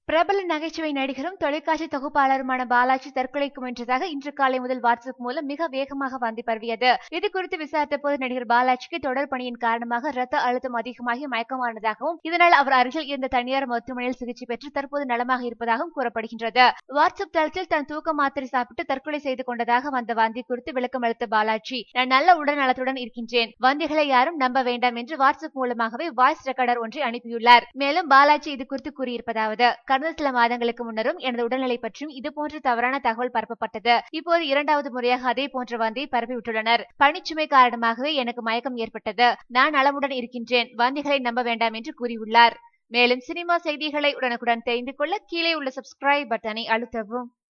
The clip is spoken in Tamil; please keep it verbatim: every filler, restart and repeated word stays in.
பிரபல நகைச்சுவை நடிகரும் தொலைக்காட்சி தொகுப்பாளருமான பாலாஜி தற்கொலைக்கு முயன்றதாக இன்று காலை முதல் வாட்ஸ்அப் மூலம் மிக வேகமாக வந்தி பரவியது. இது குறித்து விசாரித்த போது நடிகர் பாலாஜிக்கு தொடர் பணியின் காரணமாக ரத்த அழுத்தம் அதிகமாகி மயக்கமானதாகவும் இதனால் அவர் அருகில் இருந்த தனியார் மருத்துவமனையில் சிகிச்சை பெற்று தற்போது நலமாக இருப்பதாகவும் கூறப்படுகின்றது. வாட்ஸ்அப் தளத்தில் தன் தூக்க மாத்திரை சாப்பிட்டு தற்கொலை செய்து கொண்டதாக வந்த வந்தி குறித்து விளக்கம் அளித்த பாலாஜி, நான் நல்ல உடல் நலத்துடன் இருக்கின்றேன், வந்திகளை யாரும் நம்ப வேண்டாம் என்று வாட்ஸ்அப் மூலமாகவே வாய்ஸ் ரெக்கார்டர் ஒன்றை அனுப்பியுள்ளார். மேலும் பாலாஜி இது குறித்து கூறியிருப்பதாவது, கடந்த சில மாதங்களுக்கு முன்னரும் எனது உடல்நிலை பற்றியும் இதுபோன்ற தவறான தகவல் பரப்பப்பட்டது. இப்போது இரண்டாவது முறையாக அதே போன்ற வந்தியை பரப்பிவிட்டுள்ளனர். பணிச்சுமை காரணமாகவே எனக்கு மயக்கம் ஏற்பட்டது. நான் நலமுடன் இருக்கின்றேன், வந்திகளை நம்ப வேண்டாம் என்று கூறியுள்ளார். மேலும் சினிமா செய்திகளை உடனுக்குடன் தெரிந்து கொள்ள கீழே உள்ள சப்ஸ்கிரைப் பட்டனை அழுத்தவும்.